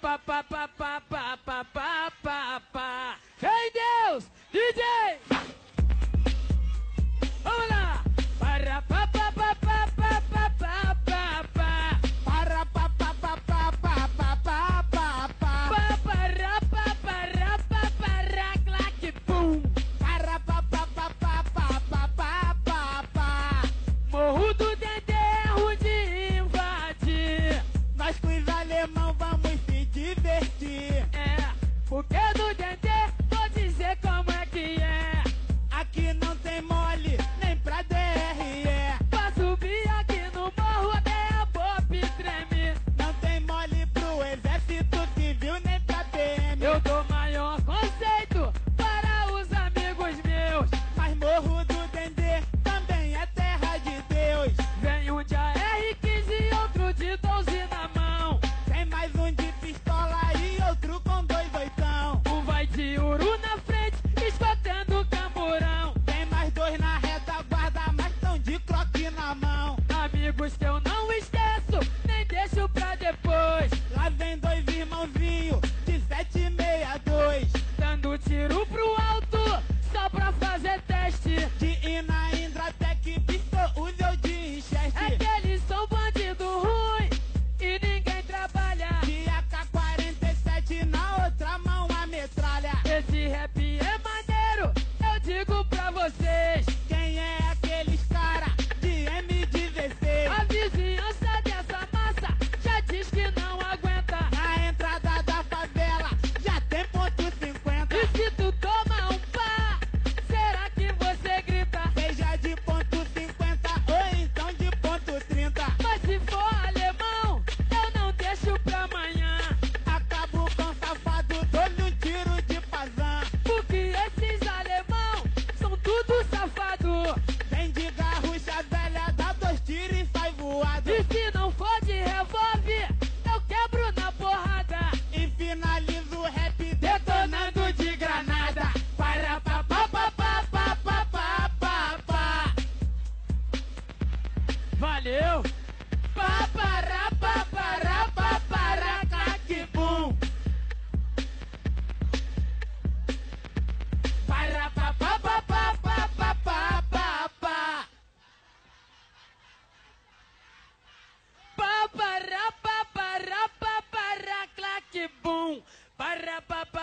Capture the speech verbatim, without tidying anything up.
pa pa pa pa pa pa pa pa pa. Vem Deus, D J. Vamos lá. Para pa pa pa pa pa pa pa pa pa. Para pa pa pa pa pa pa pa pa pa. Pa para pa para pa para claque pum. Para pa pa pa pa pa pa pa pa pa. Morro do Dendê é ruim de invadir. Nós com os alemão vamos se divertir. É, porque do Dendê vou dizer como é que é. Aqui não tem mole, nem pra D R E. Pra subir aqui no morro até a pop treme. Não tem mole pro exército civil, nem pra P M. Eu dou maior conceito para os amigos meus. Mas Morro do Dendê também é terra de Deus. Vem um de A R quinze e outro de doze na mão. Tem mais um de pistola e outro com dois oitão. Um vai de uru na frente, escotando o camburão. Tem mais dois na retaguarda, mas tão de croque na mão. Amigos que eu não esqueço, nem deixo pra depois. Lá vem dois irmãozinhos de sete e meia dois. Dando tiro pro alto, só pra fazer teste. De Ina Indratec, pistol, uso de É Winchester. que eles são bandido ruim e ninguém trabalha. De A K quarenta e sete, na outra mão a metralha. Esse rap é maneiro, eu digo pra vocês. Quem é aqueles cara de M dezesseis? A vizinhança dessa massa já diz que não aguenta. Na entrada da favela já tem ponto cinquenta. E se tu toma um pá, será que você grita? Seja de ponto cinquenta ou então de ponto trinta. Mas se for alemão, eu não deixo pra amanhã. Acabo com o safado, dou-lhe um tiro de fazan. Porque esses alemão são tudo safado. Vem de garrucha velha, dá dois tiros e sai voado. E se não for de revólver, eu quebro na porrada. E finalizo o rap detonando de granada. Para pa pa pa pa pa pa pa pa pa. Valeu! Pa para pa para pa para claque bum. Para pa pa pa pa pa pa pa pa pa. Pa para pa para pa para claque bum. Para pa pa